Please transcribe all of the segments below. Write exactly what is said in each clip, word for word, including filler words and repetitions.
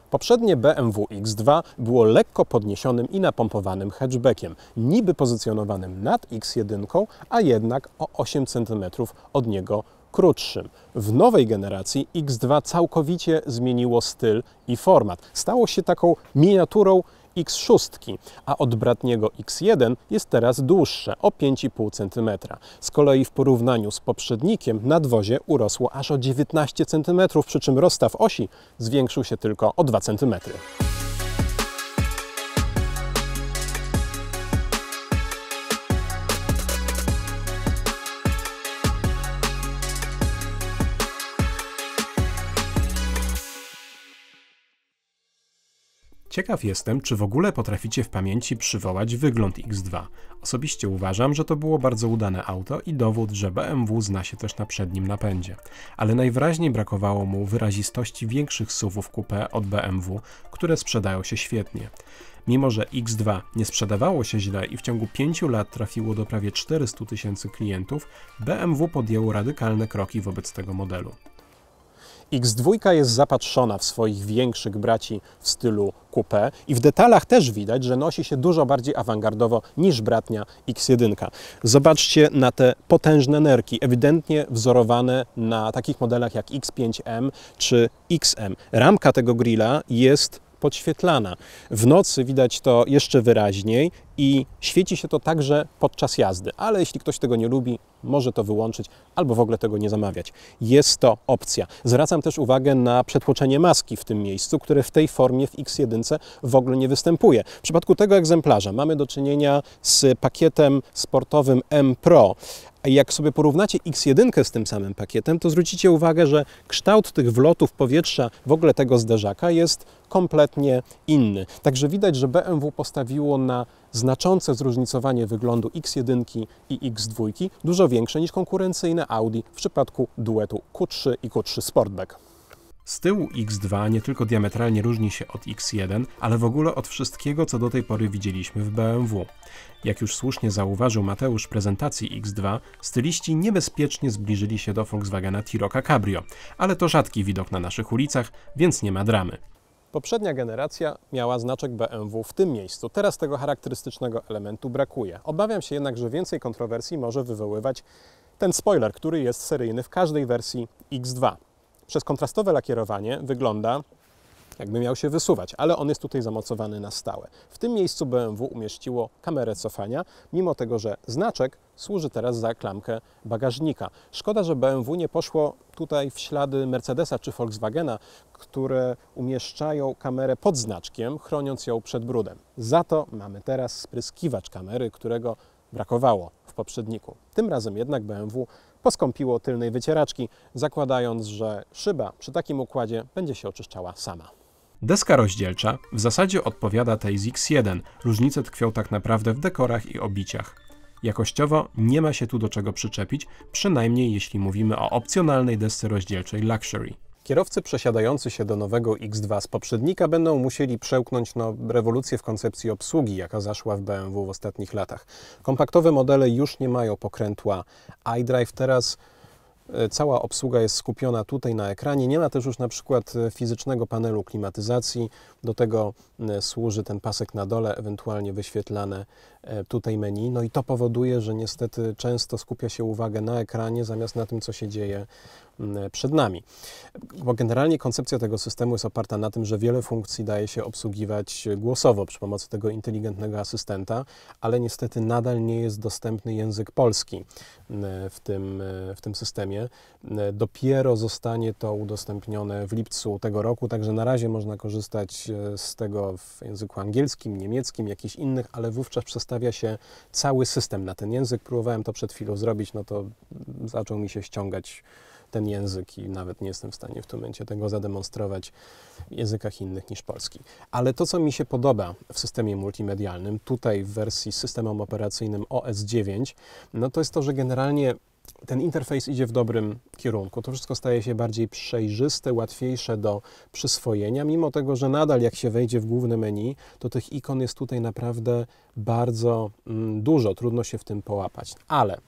Poprzednie B M W X dwa było lekko podniesionym i napompowanym hatchbackiem, niby pozycjonowanym nad X jeden, a jednak o osiem centymetrów od niego krótszym. W nowej generacji X dwa całkowicie zmieniło styl i format. Stało się taką miniaturą X sześć, a od bratniego X jeden jest teraz dłuższe o pięć i pół centymetra. Z kolei w porównaniu z poprzednikiem nadwozie urosło aż o dziewiętnaście centymetrów, przy czym rozstaw osi zwiększył się tylko o dwa centymetry. Ciekaw jestem, czy w ogóle potraficie w pamięci przywołać wygląd X dwa. Osobiście uważam, że to było bardzo udane auto i dowód, że B M W zna się też na przednim napędzie. Ale najwyraźniej brakowało mu wyrazistości większych suwów coupé od B M W, które sprzedają się świetnie. Mimo że X dwa nie sprzedawało się źle i w ciągu pięciu lat trafiło do prawie czterystu tysięcy klientów, B M W podjęło radykalne kroki wobec tego modelu. X dwa jest zapatrzona w swoich większych braci w stylu coupé i w detalach też widać, że nosi się dużo bardziej awangardowo niż bratnia X jeden. Zobaczcie na te potężne nerki, ewidentnie wzorowane na takich modelach jak X pięć M czy X M. Ramka tego grilla jest podświetlana. W nocy widać to jeszcze wyraźniej i świeci się to także podczas jazdy, ale jeśli ktoś tego nie lubi, może to wyłączyć albo w ogóle tego nie zamawiać. Jest to opcja. Zwracam też uwagę na przetłoczenie maski w tym miejscu, które w tej formie w X jeden w ogóle nie występuje. W przypadku tego egzemplarza mamy do czynienia z pakietem sportowym M Pro. A jak sobie porównacie X jeden z tym samym pakietem, to zwrócicie uwagę, że kształt tych wlotów powietrza, w ogóle tego zderzaka, jest kompletnie inny. Także widać, że B M W postawiło na znaczące zróżnicowanie wyglądu X jeden i X dwa, dużo większe niż konkurencyjne Audi w przypadku duetu Q trzy i Q trzy Sportback. Z tyłu X dwa nie tylko diametralnie różni się od X jeden, ale w ogóle od wszystkiego, co do tej pory widzieliśmy w B M W. Jak już słusznie zauważył Mateusz w prezentacji X dwa, styliści niebezpiecznie zbliżyli się do Volkswagena T-Rocka Cabrio, ale to rzadki widok na naszych ulicach, więc nie ma dramy. Poprzednia generacja miała znaczek B M W w tym miejscu. Teraz tego charakterystycznego elementu brakuje. Obawiam się jednak, że więcej kontrowersji może wywoływać ten spoiler, który jest seryjny w każdej wersji X dwa. Przez kontrastowe lakierowanie wygląda, jakby miał się wysuwać, ale on jest tutaj zamocowany na stałe. W tym miejscu B M W umieściło kamerę cofania, mimo tego, że znaczek służy teraz za klamkę bagażnika. Szkoda, że B M W nie poszło tutaj w ślady Mercedesa czy Volkswagena, które umieszczają kamerę pod znaczkiem, chroniąc ją przed brudem. Za to mamy teraz spryskiwacz kamery, którego brakowało w poprzedniku. Tym razem jednak B M W poskąpiło tylnej wycieraczki, zakładając, że szyba przy takim układzie będzie się oczyszczała sama. Deska rozdzielcza w zasadzie odpowiada tej z X jeden. Różnice tkwią tak naprawdę w dekorach i obiciach. Jakościowo nie ma się tu do czego przyczepić, przynajmniej jeśli mówimy o opcjonalnej desce rozdzielczej Luxury. Kierowcy przesiadający się do nowego X dwa z poprzednika będą musieli przełknąć no, rewolucję w koncepcji obsługi, jaka zaszła w B M W w ostatnich latach. Kompaktowe modele już nie mają pokrętła iDrive, teraz cała obsługa jest skupiona tutaj na ekranie. Nie ma też już na przykład fizycznego panelu klimatyzacji. Do tego służy ten pasek na dole, ewentualnie wyświetlane tutaj menu. No i to powoduje, że niestety często skupia się uwagę na ekranie zamiast na tym, co się dzieje przed nami. Bo generalnie koncepcja tego systemu jest oparta na tym, że wiele funkcji daje się obsługiwać głosowo przy pomocy tego inteligentnego asystenta, ale niestety nadal nie jest dostępny język polski w tym, w tym systemie. Dopiero zostanie to udostępnione w lipcu tego roku, także na razie można korzystać z tego w języku angielskim, niemieckim, jakichś innych, ale wówczas przestawia się cały system na ten język. Próbowałem to przed chwilą zrobić, no to zaczął mi się ściągać ten język i nawet nie jestem w stanie w tym momencie tego zademonstrować w językach innych niż polski. Ale to, co mi się podoba w systemie multimedialnym, tutaj w wersji z systemem operacyjnym O S dziewięć, no to jest to, że generalnie ten interfejs idzie w dobrym kierunku. To wszystko staje się bardziej przejrzyste, łatwiejsze do przyswojenia, mimo tego, że nadal jak się wejdzie w główne menu, to tych ikon jest tutaj naprawdę bardzo mm, dużo, trudno się w tym połapać. Ale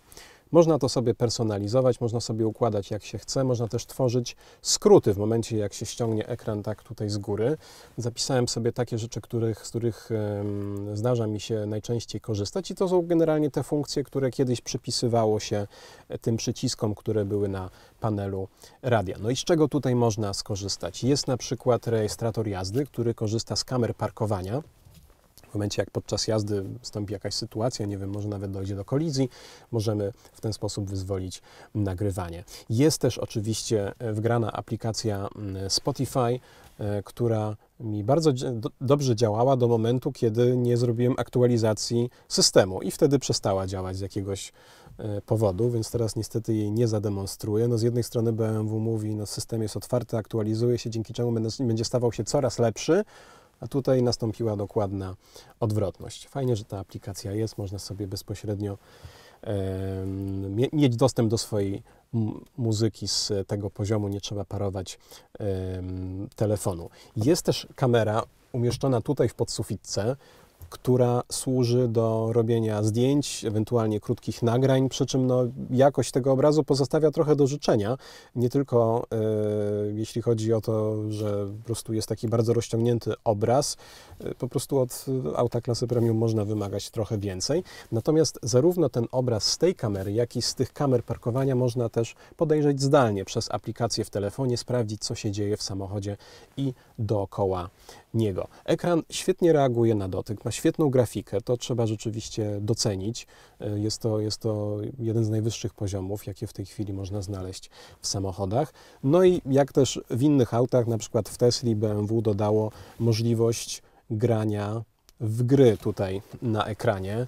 Można to sobie personalizować, można sobie układać jak się chce, można też tworzyć skróty w momencie, jak się ściągnie ekran tak tutaj z góry. Zapisałem sobie takie rzeczy, których, z których um, zdarza mi się najczęściej korzystać i to są generalnie te funkcje, które kiedyś przypisywało się tym przyciskom, które były na panelu radia. No i z czego tutaj można skorzystać? Jest na przykład rejestrator jazdy, który korzysta z kamer parkowania. W momencie, jak podczas jazdy wystąpi jakaś sytuacja, nie wiem, może nawet dojdzie do kolizji, możemy w ten sposób wyzwolić nagrywanie. Jest też oczywiście wgrana aplikacja Spotify, która mi bardzo dobrze działała do momentu, kiedy nie zrobiłem aktualizacji systemu i wtedy przestała działać z jakiegoś powodu, więc teraz niestety jej nie zademonstruję. No z jednej strony B M W mówi, no system jest otwarty, aktualizuje się, dzięki czemu będzie stawał się coraz lepszy, a tutaj nastąpiła dokładna odwrotność. Fajnie, że ta aplikacja jest, można sobie bezpośrednio e, mieć dostęp do swojej muzyki z tego poziomu, nie trzeba parować e, telefonu. Jest też kamera umieszczona tutaj w podsufitce, która służy do robienia zdjęć, ewentualnie krótkich nagrań, przy czym no, jakość tego obrazu pozostawia trochę do życzenia, nie tylko e, jeśli chodzi o to, że po prostu jest taki bardzo rozciągnięty obraz, e, po prostu od auta klasy premium można wymagać trochę więcej, natomiast zarówno ten obraz z tej kamery, jak i z tych kamer parkowania można też podejrzeć zdalnie przez aplikację w telefonie, sprawdzić, co się dzieje w samochodzie i dookoła niego. Ekran świetnie reaguje na dotyk, ma świetną grafikę, to trzeba rzeczywiście docenić. Jest to, jest to jeden z najwyższych poziomów, jakie w tej chwili można znaleźć w samochodach. No i jak też w innych autach, na przykład w Tesli B M W dodało możliwość grania w gry tutaj na ekranie.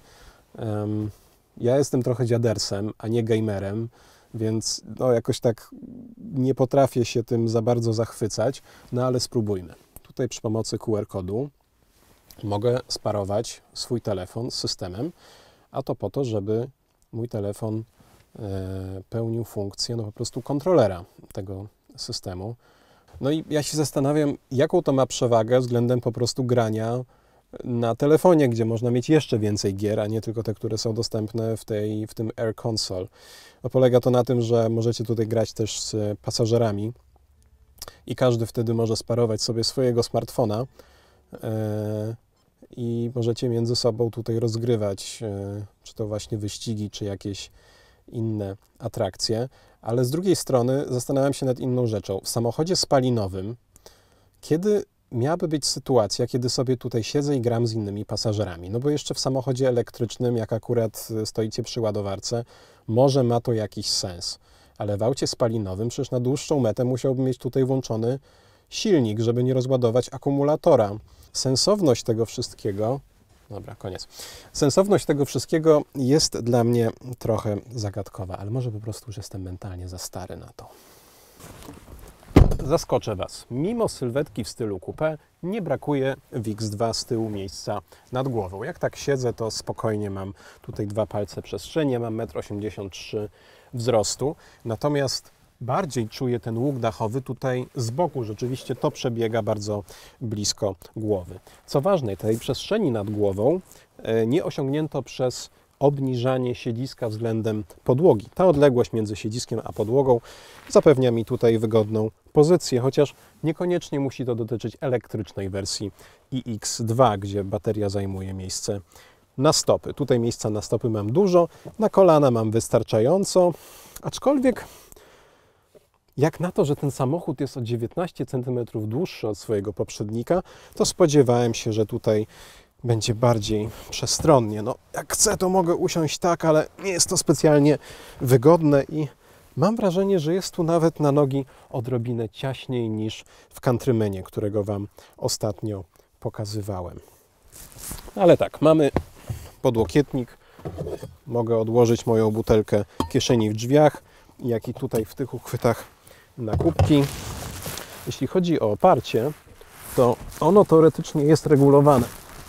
Ja jestem trochę dziadersem, a nie gamerem, więc no jakoś tak nie potrafię się tym za bardzo zachwycać, no ale spróbujmy. Tutaj przy pomocy Q R kodu mogę sparować swój telefon z systemem, a to po to, żeby mój telefon e, pełnił funkcję no po prostu kontrolera tego systemu. No i ja się zastanawiam, jaką to ma przewagę względem po prostu grania na telefonie, gdzie można mieć jeszcze więcej gier, a nie tylko te, które są dostępne w, tej, w tym Air Console. No, polega to na tym, że możecie tutaj grać też z pasażerami i każdy wtedy może sparować sobie swojego smartfona yy, i możecie między sobą tutaj rozgrywać, yy, czy to właśnie wyścigi, czy jakieś inne atrakcje. Ale z drugiej strony zastanawiam się nad inną rzeczą. W samochodzie spalinowym, kiedy miałaby być sytuacja, kiedy sobie tutaj siedzę i gram z innymi pasażerami? No bo jeszcze w samochodzie elektrycznym, jak akurat stoicie przy ładowarce, może ma to jakiś sens. Ale w aucie spalinowym przecież na dłuższą metę musiałbym mieć tutaj włączony silnik, żeby nie rozładować akumulatora. Sensowność tego wszystkiego, dobra, koniec. Sensowność tego wszystkiego jest dla mnie trochę zagadkowa, ale może po prostu już jestem mentalnie za stary na to. Zaskoczę Was. Mimo sylwetki w stylu coupé nie brakuje w X dwa z tyłu miejsca nad głową. Jak tak siedzę, to spokojnie mam tutaj dwa palce przestrzeni, mam metr osiemdziesiąt trzy wzrostu. Natomiast bardziej czuję ten łuk dachowy tutaj z boku. Rzeczywiście to przebiega bardzo blisko głowy. Co ważne, tej przestrzeni nad głową nie osiągnięto przez obniżanie siedziska względem podłogi. Ta odległość między siedziskiem a podłogą zapewnia mi tutaj wygodną pozycję, chociaż niekoniecznie musi to dotyczyć elektrycznej wersji i X dwa, gdzie bateria zajmuje miejsce na stopy. Tutaj miejsca na stopy mam dużo, na kolana mam wystarczająco, aczkolwiek jak na to, że ten samochód jest o dziewiętnaście centymetrów dłuższy od swojego poprzednika, to spodziewałem się, że tutaj będzie bardziej przestronnie. No, jak chcę, to mogę usiąść tak, ale nie jest to specjalnie wygodne i mam wrażenie, że jest tu nawet na nogi odrobinę ciaśniej niż w Countrymanie, którego Wam ostatnio pokazywałem. Ale tak, mamy podłokietnik, mogę odłożyć moją butelkę w kieszeni w drzwiach, jak i tutaj w tych uchwytach na kubki. Jeśli chodzi o oparcie, to ono teoretycznie jest regulowane.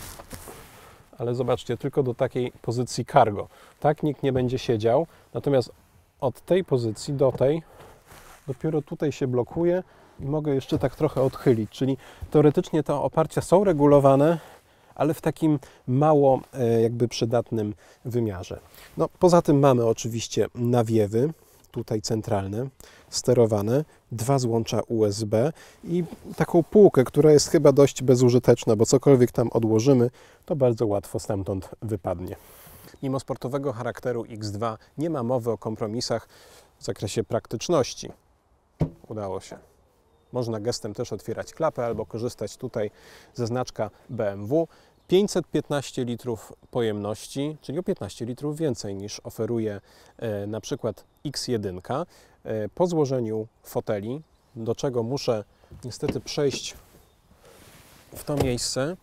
Ale zobaczcie, tylko do takiej pozycji cargo. Tak nikt nie będzie siedział, natomiast od tej pozycji do tej dopiero tutaj się blokuje i mogę jeszcze tak trochę odchylić, czyli teoretycznie te oparcia są regulowane, ale w takim mało jakby przydatnym wymiarze. No, poza tym mamy oczywiście nawiewy, tutaj centralne, sterowane, dwa złącza U S B i taką półkę, która jest chyba dość bezużyteczna, bo cokolwiek tam odłożymy, to bardzo łatwo stamtąd wypadnie. Mimo sportowego charakteru X dwa nie ma mowy o kompromisach w zakresie praktyczności. Udało się. Można gestem też otwierać klapę albo korzystać tutaj ze znaczka B M W. pięćset piętnaście litrów pojemności, czyli o piętnaście litrów więcej niż oferuje e, na przykład X jeden. E, po złożeniu foteli, do czego muszę niestety przejść w to miejsce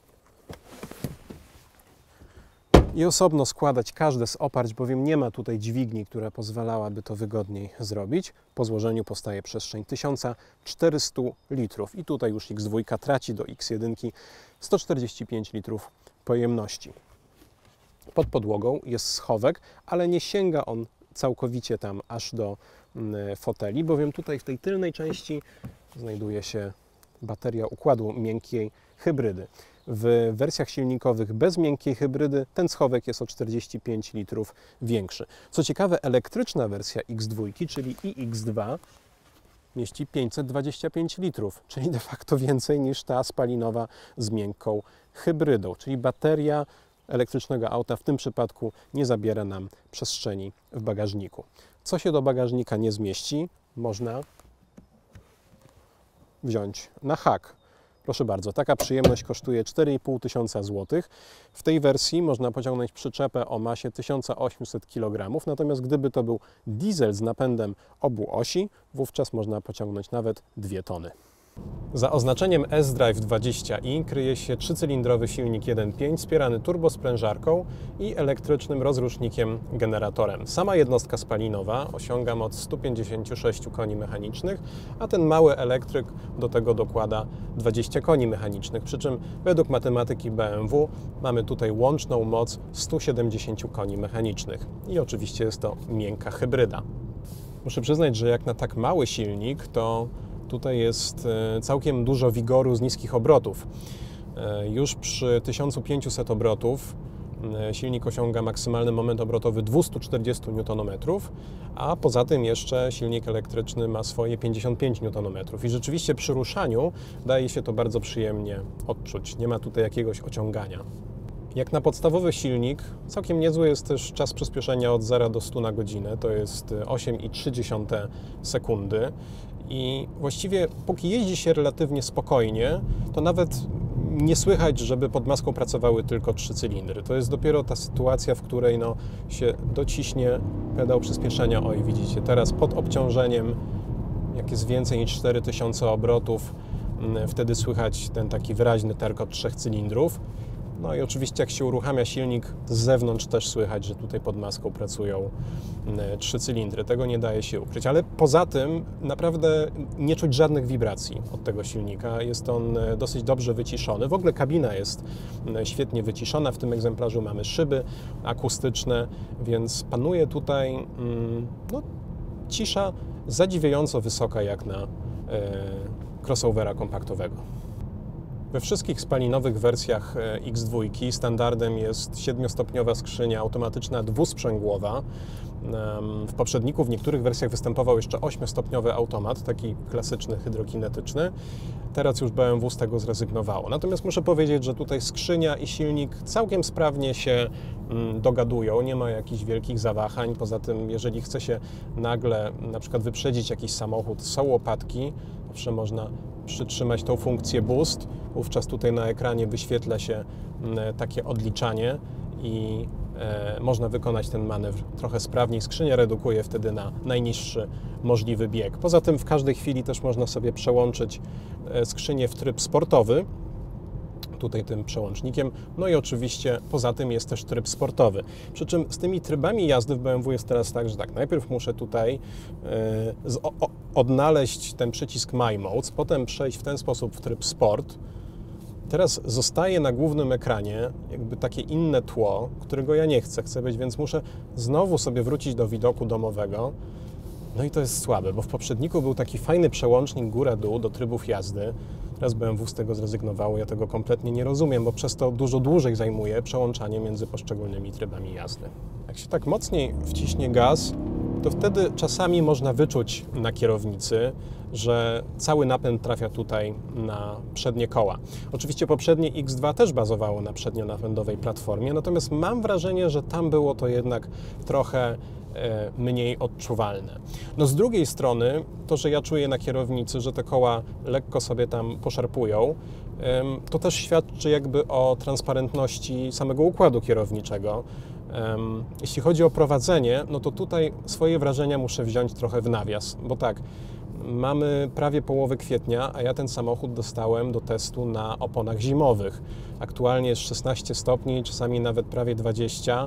i osobno składać każde z oparć, bowiem nie ma tutaj dźwigni, która pozwalałaby to wygodniej zrobić. Po złożeniu powstaje przestrzeń tysiąc czterysta litrów i tutaj już X dwa traci do X jeden sto czterdzieści pięć litrów pojemności. Pod podłogą jest schowek, ale nie sięga on całkowicie tam aż do foteli, bowiem tutaj w tej tylnej części znajduje się bateria układu miękkiej hybrydy. W wersjach silnikowych bez miękkiej hybrydy ten schowek jest o czterdzieści pięć litrów większy. Co ciekawe, elektryczna wersja X dwa, czyli i X dwa, mieści pięćset dwadzieścia pięć litrów, czyli de facto więcej niż ta spalinowa z miękką hybrydą, czyli bateria elektrycznego auta w tym przypadku nie zabiera nam przestrzeni w bagażniku. Co się do bagażnika nie zmieści, można wziąć na hak. Proszę bardzo, taka przyjemność kosztuje cztery i pół tysiąca złotych. W tej wersji można pociągnąć przyczepę o masie tysiąc osiemset kilogramów, natomiast gdyby to był diesel z napędem obu osi, wówczas można pociągnąć nawet dwie tony. Za oznaczeniem S-Drive dwadzieścia i kryje się trzycylindrowy silnik jeden przecinek pięć wspierany turbosprężarką i elektrycznym rozrusznikiem generatorem. Sama jednostka spalinowa osiąga moc sto pięćdziesiąt sześć koni mechanicznych, a ten mały elektryk do tego dokłada dwadzieścia koni mechanicznych, przy czym według matematyki B M W mamy tutaj łączną moc sto siedemdziesiąt koni mechanicznych i oczywiście jest to miękka hybryda. Muszę przyznać, że jak na tak mały silnik, to tutaj jest całkiem dużo wigoru z niskich obrotów. Już przy tysiąc pięćset obrotów silnik osiąga maksymalny moment obrotowy dwieście czterdzieści niutonometrów, a poza tym jeszcze silnik elektryczny ma swoje pięćdziesiąt pięć niutonometrów i rzeczywiście przy ruszaniu daje się to bardzo przyjemnie odczuć. Nie ma tutaj jakiegoś ociągania. Jak na podstawowy silnik, całkiem niezły jest też czas przyspieszenia od zera do stu na godzinę, to jest osiem i trzy dziesiąte sekundy. I właściwie póki jeździ się relatywnie spokojnie, to nawet nie słychać, żeby pod maską pracowały tylko trzy cylindry. To jest dopiero ta sytuacja, w której no, się dociśnie pedał przyspieszenia. Oj, widzicie, teraz pod obciążeniem, jak jest więcej niż cztery tysiące obrotów, wtedy słychać ten taki wyraźny terkot trzech cylindrów. No i oczywiście jak się uruchamia silnik z zewnątrz, też słychać, że tutaj pod maską pracują trzy cylindry. Tego nie daje się ukryć. Ale poza tym naprawdę nie czuć żadnych wibracji od tego silnika. Jest on dosyć dobrze wyciszony. W ogóle kabina jest świetnie wyciszona. W tym egzemplarzu mamy szyby akustyczne, więc panuje tutaj no, cisza zadziwiająco wysoka jak na e, crossovera kompaktowego. We wszystkich spalinowych wersjach X dwa standardem jest siedmiostopniowa skrzynia automatyczna dwusprzęgłowa. W poprzedniku w niektórych wersjach występował jeszcze ośmiostopniowy automat, taki klasyczny, hydrokinetyczny. Teraz już B M W z tego zrezygnowało. Natomiast muszę powiedzieć, że tutaj skrzynia i silnik całkiem sprawnie się dogadują, nie ma jakichś wielkich zawahań. Poza tym, jeżeli chce się nagle na przykład wyprzedzić jakiś samochód, są łopatki, zawsze można przytrzymać tą funkcję boost. Wówczas tutaj na ekranie wyświetla się takie odliczanie i e, można wykonać ten manewr trochę sprawniej. Skrzynia redukuje wtedy na najniższy możliwy bieg. Poza tym w każdej chwili też można sobie przełączyć skrzynię w tryb sportowy, tutaj tym przełącznikiem, no i oczywiście poza tym jest też tryb sportowy. Przy czym z tymi trybami jazdy w B M W jest teraz tak, że tak, najpierw muszę tutaj yy, z, o, odnaleźć ten przycisk My Modes, potem przejść w ten sposób w tryb sport. Teraz zostaje na głównym ekranie jakby takie inne tło, którego ja nie chcę, chcę być, więc muszę znowu sobie wrócić do widoku domowego. No i to jest słabe, bo w poprzedniku był taki fajny przełącznik góra-dół do trybów jazdy, Teraz B M W z tego zrezygnowało, ja tego kompletnie nie rozumiem, bo przez to dużo dłużej zajmuje przełączanie między poszczególnymi trybami jazdy. Jak się tak mocniej wciśnie gaz, to wtedy czasami można wyczuć na kierownicy, że cały napęd trafia tutaj na przednie koła. Oczywiście poprzednie X dwa też bazowało na przednionapędowej platformie, natomiast mam wrażenie, że tam było to jednak trochę e, mniej odczuwalne. No z drugiej strony, to, że ja czuję na kierownicy, że te koła lekko sobie tam poszarpują, e, to też świadczy jakby o transparentności samego układu kierowniczego. Jeśli chodzi o prowadzenie, no to tutaj swoje wrażenia muszę wziąć trochę w nawias, bo tak, mamy prawie połowę kwietnia, a ja ten samochód dostałem do testu na oponach zimowych. Aktualnie jest szesnaście stopni, czasami nawet prawie dwadzieścia,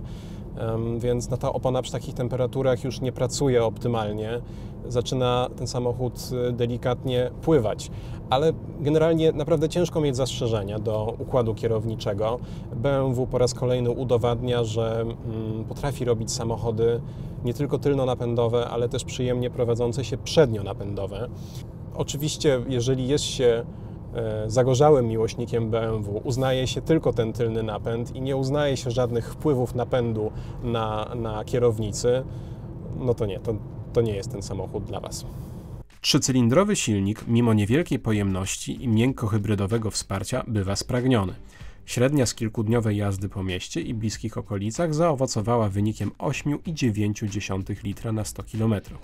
więc na ta opona przy takich temperaturach już nie pracuje optymalnie. Zaczyna ten samochód delikatnie pływać, ale generalnie naprawdę ciężko mieć zastrzeżenia do układu kierowniczego. B M W po raz kolejny udowadnia, że potrafi robić samochody nie tylko tylnonapędowe, ale też przyjemnie prowadzące się przednionapędowe. Oczywiście, jeżeli jest się zagorzałym miłośnikiem B M W, uznaje się tylko ten tylny napęd i nie uznaje się żadnych wpływów napędu na, na kierownicy, no to nie, to, to nie jest ten samochód dla Was. Trzycylindrowy silnik, mimo niewielkiej pojemności i miękko-hybrydowego wsparcia, bywa spragniony. Średnia z kilkudniowej jazdy po mieście i bliskich okolicach zaowocowała wynikiem osiem i dziewięć dziesiątych litra na sto kilometrów.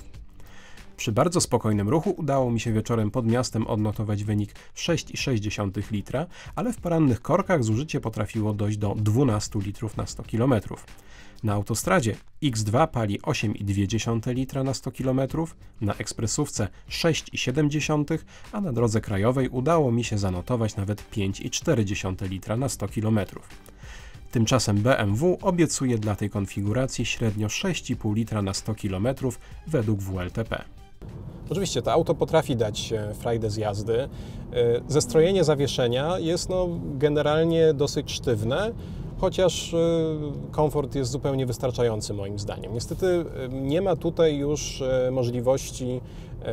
Przy bardzo spokojnym ruchu udało mi się wieczorem pod miastem odnotować wynik sześć i sześć dziesiątych litra, ale w porannych korkach zużycie potrafiło dojść do dwunastu litrów na sto kilometrów. Na autostradzie X dwa pali osiem i dwie dziesiąte litra na sto kilometrów, na ekspresówce sześć i siedem dziesiątych, a na drodze krajowej udało mi się zanotować nawet pięć i cztery dziesiąte litra na sto kilometrów. Tymczasem B M W obiecuje dla tej konfiguracji średnio sześć i pół litra na sto kilometrów według W L T P. Oczywiście to auto potrafi dać frajdę z jazdy. Zestrojenie zawieszenia jest no, generalnie dosyć sztywne, chociaż komfort jest zupełnie wystarczający moim zdaniem. Niestety nie ma tutaj już możliwości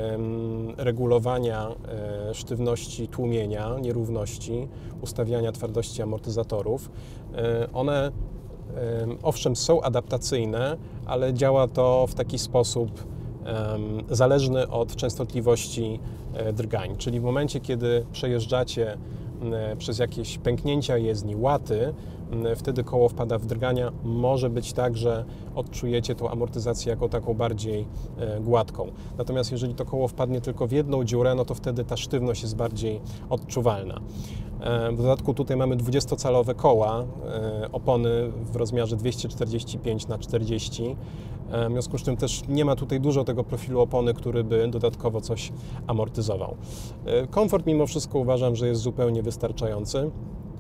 regulowania sztywności tłumienia, nierówności, ustawiania twardości amortyzatorów. One owszem są adaptacyjne, ale działa to w taki sposób zależny od częstotliwości drgań, czyli w momencie, kiedy przejeżdżacie przez jakieś pęknięcia jezdni, łaty, wtedy koło wpada w drgania. Może być tak, że odczujecie tą amortyzację jako taką bardziej gładką. Natomiast jeżeli to koło wpadnie tylko w jedną dziurę, no to wtedy ta sztywność jest bardziej odczuwalna. W dodatku tutaj mamy dwudziestocalowe koła, opony w rozmiarze dwieście czterdzieści pięć na czterdzieści. W związku z czym też nie ma tutaj dużo tego profilu opony, który by dodatkowo coś amortyzował. Komfort mimo wszystko uważam, że jest zupełnie wystarczający.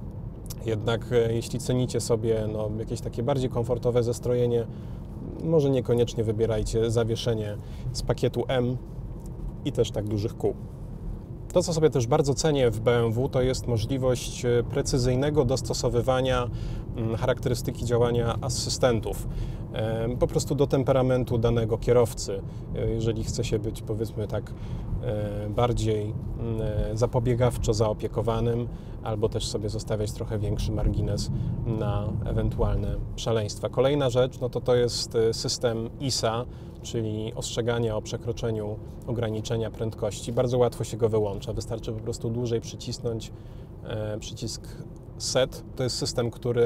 Jednak jeśli cenicie sobie no, jakieś takie bardziej komfortowe zestrojenie, może niekoniecznie wybierajcie zawieszenie z pakietu M i też tak dużych kół. To, co sobie też bardzo cenię w B M W, to jest możliwość precyzyjnego dostosowywania charakterystyki działania asystentów po prostu do temperamentu danego kierowcy. Jeżeli chce się być, powiedzmy tak, bardziej zapobiegawczo zaopiekowanym, albo też sobie zostawiać trochę większy margines na ewentualne szaleństwa. Kolejna rzecz, no to to jest system I S A, czyli ostrzegania o przekroczeniu ograniczenia prędkości. Bardzo łatwo się go wyłącza, wystarczy po prostu dłużej przycisnąć e, przycisk set. To jest system, który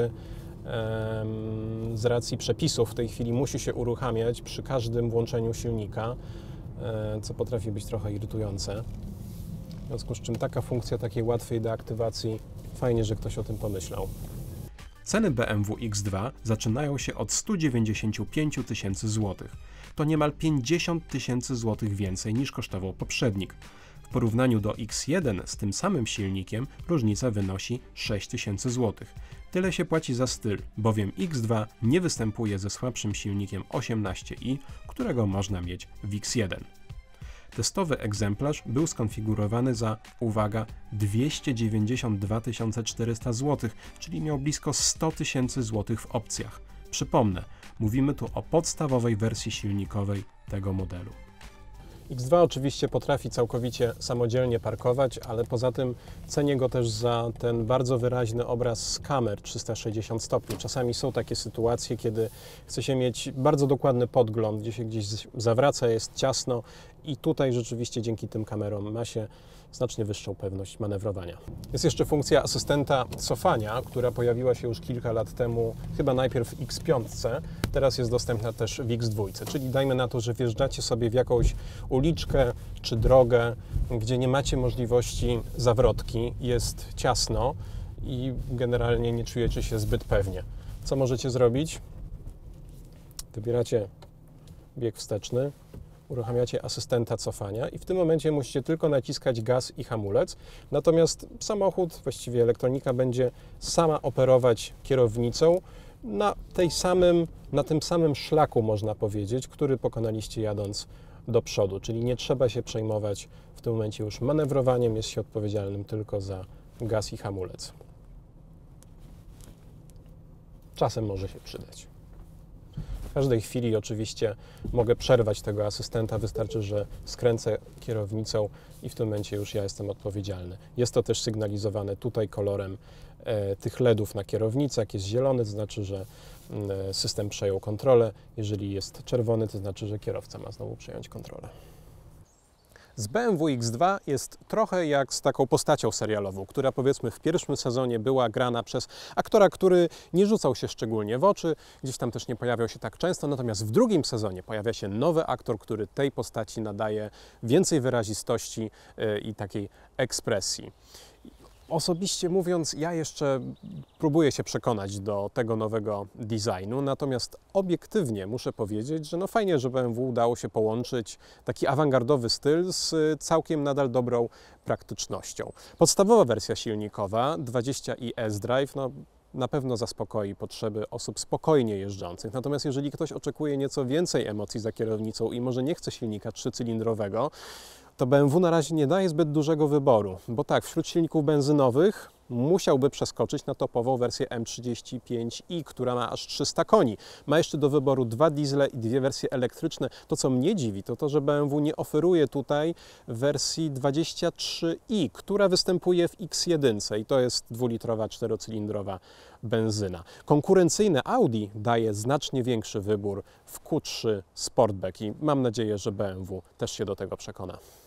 e, z racji przepisów w tej chwili musi się uruchamiać przy każdym włączeniu silnika, e, co potrafi być trochę irytujące. W związku z czym taka funkcja takiej łatwej deaktywacji, fajnie, że ktoś o tym pomyślał. Ceny B M W X dwa zaczynają się od stu dziewięćdziesięciu pięciu tysięcy złotych. To niemal pięćdziesiąt tysięcy złotych więcej niż kosztował poprzednik. W porównaniu do X jeden z tym samym silnikiem różnica wynosi sześć tysięcy złotych. Tyle się płaci za styl, bowiem X dwa nie występuje ze słabszym silnikiem osiemnaście i, którego można mieć w X jeden. Testowy egzemplarz był skonfigurowany za, uwaga, dwieście dziewięćdziesiąt dwa tysiące czterysta złotych, czyli miał blisko sto tysięcy złotych w opcjach. Przypomnę, mówimy tu o podstawowej wersji silnikowej tego modelu. iks dwa oczywiście potrafi całkowicie samodzielnie parkować, ale poza tym cenię go też za ten bardzo wyraźny obraz z kamer trzysta sześćdziesiąt stopni. Czasami są takie sytuacje, kiedy chce się mieć bardzo dokładny podgląd, gdzie się gdzieś zawraca, jest ciasno i tutaj rzeczywiście dzięki tym kamerom ma się znacznie wyższą pewność manewrowania. Jest jeszcze funkcja asystenta cofania, która pojawiła się już kilka lat temu, chyba najpierw w iks pięć, teraz jest dostępna też w iks dwa, czyli dajmy na to, że wjeżdżacie sobie w jakąś uliczkę czy drogę, gdzie nie macie możliwości zawrotki, jest ciasno i generalnie nie czujecie się zbyt pewnie. Co możecie zrobić? Wybieracie bieg wsteczny, uruchamiacie asystenta cofania i w tym momencie musicie tylko naciskać gaz i hamulec, natomiast samochód, właściwie elektronika będzie sama operować kierownicą na, tej samym, na tym samym szlaku, można powiedzieć, który pokonaliście jadąc do przodu, czyli nie trzeba się przejmować w tym momencie już manewrowaniem, jest się odpowiedzialnym tylko za gaz i hamulec. Czasem może się przydać. W każdej chwili oczywiście mogę przerwać tego asystenta, wystarczy, że skręcę kierownicą i w tym momencie już ja jestem odpowiedzialny. Jest to też sygnalizowane tutaj kolorem e, tych ledów na kierownicy. Jak jest zielony, to znaczy, że e, system przejął kontrolę. Jeżeli jest czerwony, to znaczy, że kierowca ma znowu przejąć kontrolę. Z B M W iks dwa jest trochę jak z taką postacią serialową, która powiedzmy w pierwszym sezonie była grana przez aktora, który nie rzucał się szczególnie w oczy, gdzieś tam też nie pojawiał się tak często, natomiast w drugim sezonie pojawia się nowy aktor, który tej postaci nadaje więcej wyrazistości i takiej ekspresji. Osobiście mówiąc, ja jeszcze próbuję się przekonać do tego nowego designu, natomiast obiektywnie muszę powiedzieć, że no fajnie, że B M W udało się połączyć taki awangardowy styl z całkiem nadal dobrą praktycznością. Podstawowa wersja silnikowa dwadzieścia i S-Drive no, na pewno zaspokoi potrzeby osób spokojnie jeżdżących. Natomiast jeżeli ktoś oczekuje nieco więcej emocji za kierownicą i może nie chce silnika trzycylindrowego, to B M W na razie nie daje zbyt dużego wyboru, bo tak, wśród silników benzynowych musiałby przeskoczyć na topową wersję M trzydzieści pięć i, która ma aż trzysta koni. Ma jeszcze do wyboru dwa diesle i dwie wersje elektryczne. To, co mnie dziwi, to to, że B M W nie oferuje tutaj wersji dwadzieścia trzy i, która występuje w iks jeden i to jest dwulitrowa, czterocylindrowa benzyna. Konkurencyjne Audi daje znacznie większy wybór w Q trzy Sportback i mam nadzieję, że B M W też się do tego przekona.